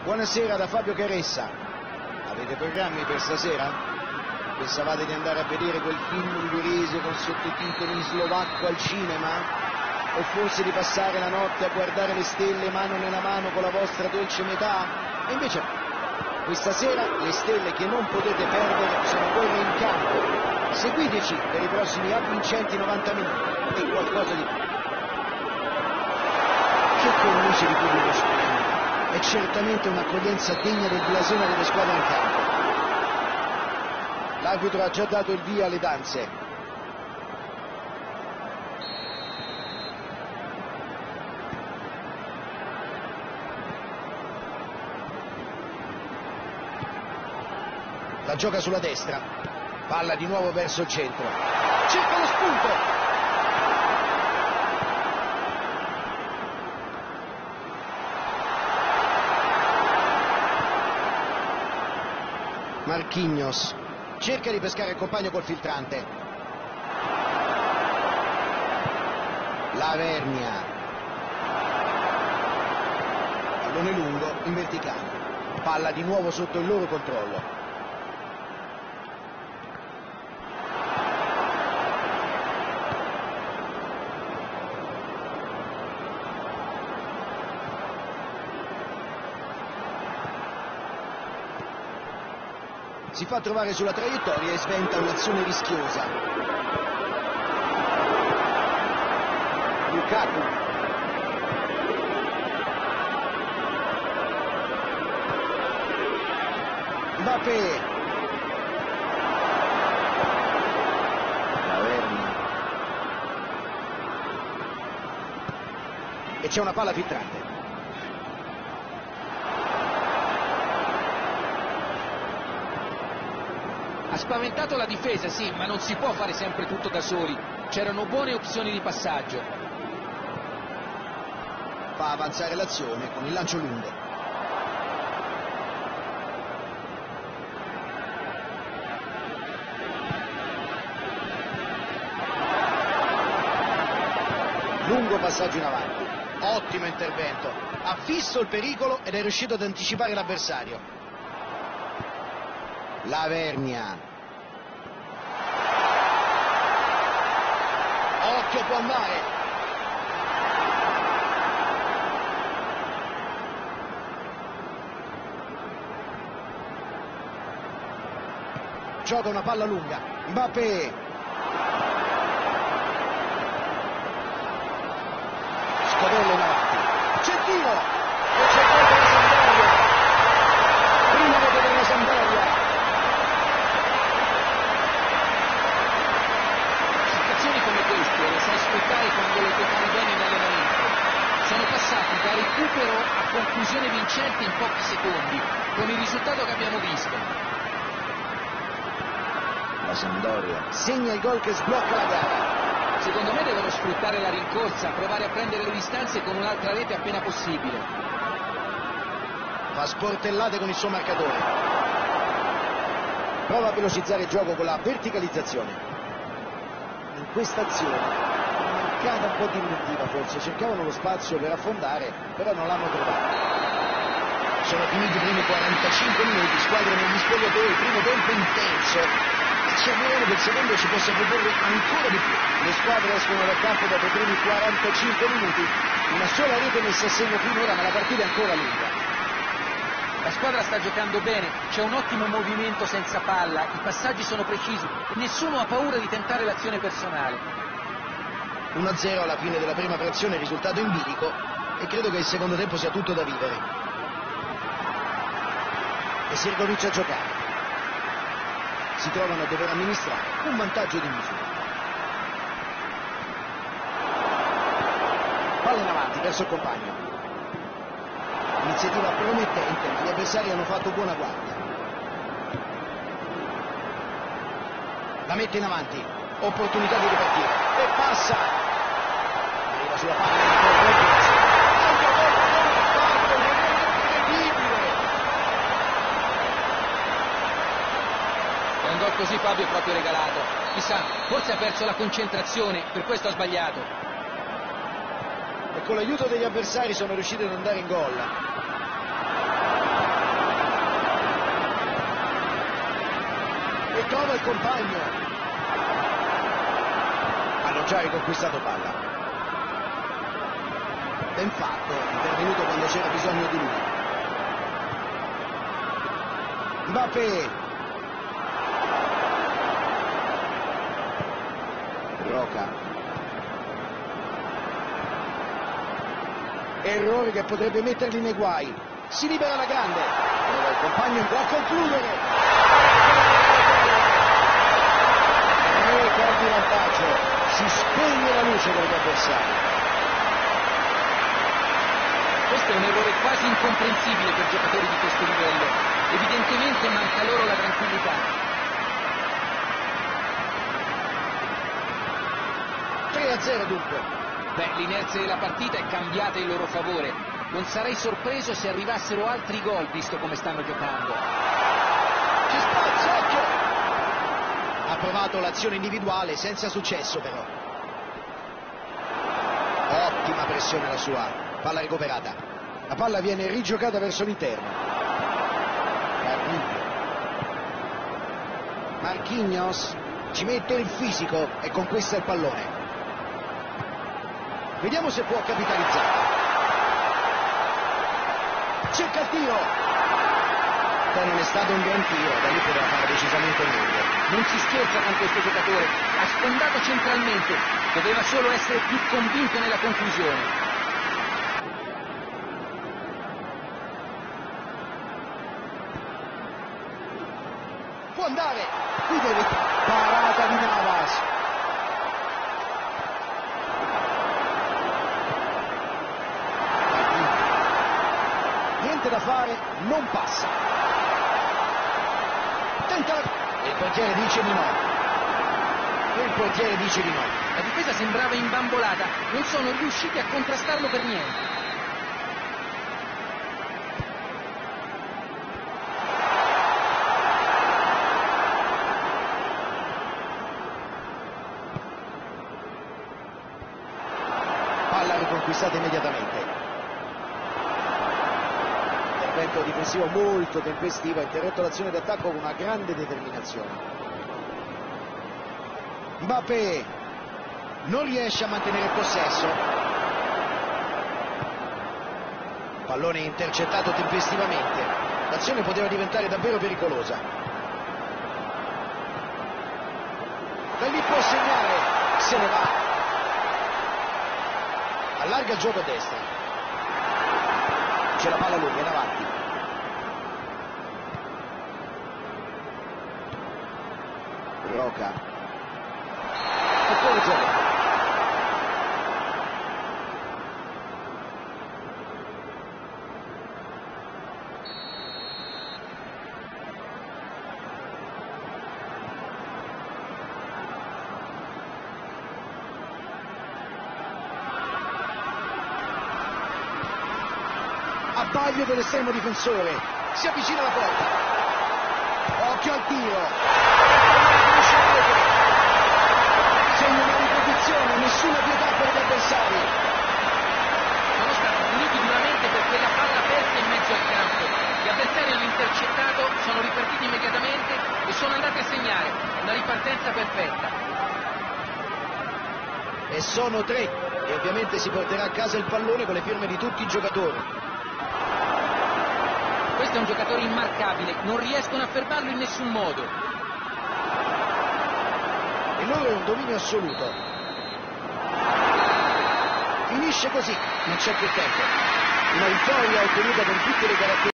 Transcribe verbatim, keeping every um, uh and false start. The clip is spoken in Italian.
Buonasera da Fabio Caressa. Avete programmi per stasera? Pensavate di andare a vedere quel film ungherese con sottotitoli in slovacco al cinema? O forse di passare la notte a guardare le stelle mano nella mano con la vostra dolce metà? E invece questa sera le stelle che non potete perdere sono quelle in campo. Seguiteci per i prossimi avvincenti novanta minuti e qualcosa di più. Che cornice di pubblico splendido! È certamente un'accoglienza degna del blasone delle squadre in campo. L'arbitro ha già dato il via alle danze. La gioca sulla destra, palla di nuovo verso il centro, cerca lo spunto. Marquinhos cerca di pescare il compagno col filtrante. Lavernia, pallone lungo in verticale, palla di nuovo sotto il loro controllo. Si fa trovare sulla traiettoria e sventa un'azione rischiosa. Lukaku. Mbappé. Lavernia. E c'è una palla filtrante. Ha spaventato la difesa, sì, ma non si può fare sempre tutto da soli. C'erano buone opzioni di passaggio. Fa avanzare l'azione con il lancio lungo. Lungo passaggio in avanti. Ottimo intervento. Ha visto il pericolo ed è riuscito ad anticipare l'avversario. Lavernia. Occhio, può andare. Gioca una palla lunga. Mbappé. Scodello in avanti. C'è tiro. E c'è gol per la Sampdoria. Prima rete per la Sampdoria. Le sai sfruttare quando le puoi fare bene in allenamento. Sono passati da recupero a conclusione vincente in pochi secondi, con il risultato che abbiamo visto. La Sampdoria segna il gol che sblocca la gara. Secondo me devono sfruttare la rincorsa, provare a prendere le distanze con un'altra rete appena possibile. Fa sportellate con il suo marcatore. Prova a velocizzare il gioco con la verticalizzazione. In questa azione mancata un po' di inventiva, forse cercavano lo spazio per affondare, però non l'hanno trovato. Sono finiti i primi quarantacinque minuti, squadre negli spogliatoi, primo tempo intenso. Ci auguriamo che il secondo ci possa proporre ancora di più. Le squadre escono dal campo dopo i primi quarantacinque minuti, una sola rete messa a segno finora, ma la partita è ancora lunga. La squadra sta giocando bene, c'è un ottimo movimento senza palla, i passaggi sono precisi, nessuno ha paura di tentare l'azione personale. uno a zero alla fine della prima frazione, risultato in bilico, e credo che il secondo tempo sia tutto da vivere. E si ricomincia a giocare. Si trovano a dover amministrare un vantaggio di misura. Palla in avanti verso il compagno. Iniziativa promettente, gli avversari hanno fatto buona guardia. La mette in avanti, opportunità di ripartire e passa. Arriva sulla palla incredibile. È un gol così, Fabio, proprio regalato. Chissà, forse ha perso la concentrazione, per questo ha sbagliato. E con l'aiuto degli avversari sono riusciti ad andare in gol. trova il compagno. Hanno già riconquistato palla. Ben fatto, è intervenuto quando c'era bisogno di lui. Mbappé. Roca. Errore che potrebbe metterli nei guai. Si libera la grande. Prova il compagno, può concludere. Record di vantaggio. Si spegne la luce degli avversari. Questo è un errore quasi incomprensibile per giocatori di questo livello. Evidentemente manca loro la tranquillità. tre a zero dunque. Beh, l'inerzia della partita è cambiata in loro favore. Non sarei sorpreso se arrivassero altri gol, visto come stanno giocando. C'è spazio, occhio! Ha provato l'azione individuale, senza successo però. Ottima pressione la sua. Palla recuperata. La palla viene rigiocata verso l'interno. Marquinhos ci mette il fisico e conquista il pallone. Vediamo se può capitalizzare. Cerca il tiro. Beh, non è stato un gran tiro, da lì poteva fare decisamente meglio. Non si scherza con questo giocatore, ha sfondato centralmente, doveva solo essere più convinto nella conclusione. Può andare, qui deve parata di Navas. Niente da fare, non passa. Tenta la... E il portiere dice di no. E il portiere dice di no. La difesa sembrava imbambolata, non sono riusciti a contrastarlo per niente. Palla riconquistata immediatamente. Intervento difensivo molto tempestivo, ha interrotto l'azione d'attacco con una grande determinazione. Mbappé non riesce a mantenere il possesso. Pallone intercettato tempestivamente. L'azione poteva diventare davvero pericolosa. Da lì può segnare, se ne va. Allarga il gioco a destra. C'è la palla lunga in avanti. Roca. E fuori gioco. Abbaglio dell'estremo difensore, si avvicina alla porta, occhio al tiro, segna una ripetizione, nessuna pietà per gli avversari. Sono stati puniti duramente per quella palla aperta in mezzo al campo. Gli avversari hanno intercettato, sono ripartiti immediatamente e sono andati a segnare. Una ripartenza perfetta. E sono tre, e ovviamente si porterà a casa il pallone con le firme di tutti i giocatori. Questo è un giocatore immarcabile, non riescono a fermarlo in nessun modo. E loro è un dominio assoluto. Finisce così, non c'è più tempo. Una vittoria ottenuta con tutte le caratteristiche.